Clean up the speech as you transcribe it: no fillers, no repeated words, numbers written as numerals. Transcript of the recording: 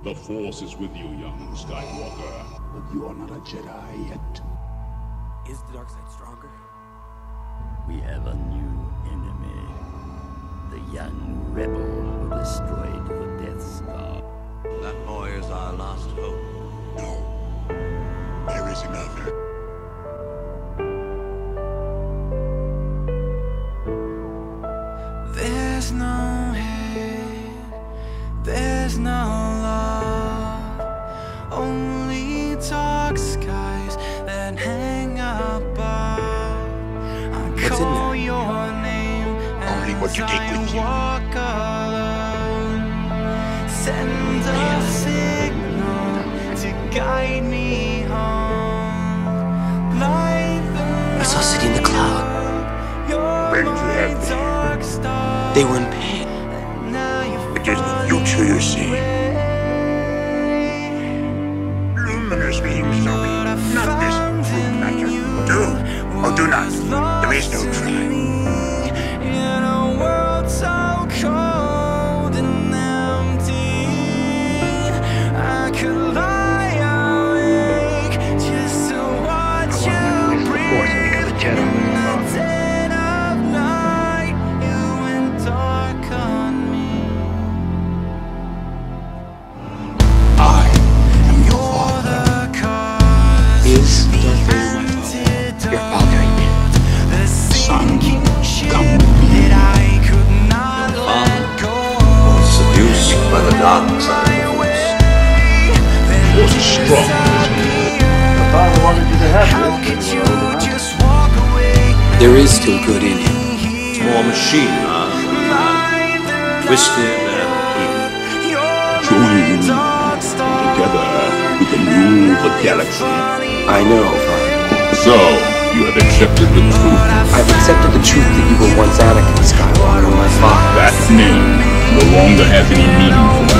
The Force is with you, young Skywalker. But you are not a Jedi yet. Is the dark side stronger? We have a new enemy. The young rebel who destroyed the Death Star. That boy is our last hope. No. There is another. There's no hate, there's no love, only dark skies that hang above. I call your name Only what you take with you. walk alone. Send a signal to guide me home. Light the I saw a city in the cloud. Where did you have me? They were in pain. It is the future you see. Luminous beings shall be. Not this true matter. Do or do not. There is no try. In a world so cold and empty, I could lie awake just to watch you breathe. In the dead of night, you went dark on me. I am your father. Is Darth Vader my father? Your father, I mean. Son, come with me. Seduced by the dark side of the Force. Force is strong. The father wanted you to have this. There is still good in him. It's more machine rather than man. Twisted and evil. Join together we can rule the galaxy. I know, Father. So, you have accepted the truth. I've accepted the truth that you were once Anakin Skywalker, my father. That name no longer has any meaning for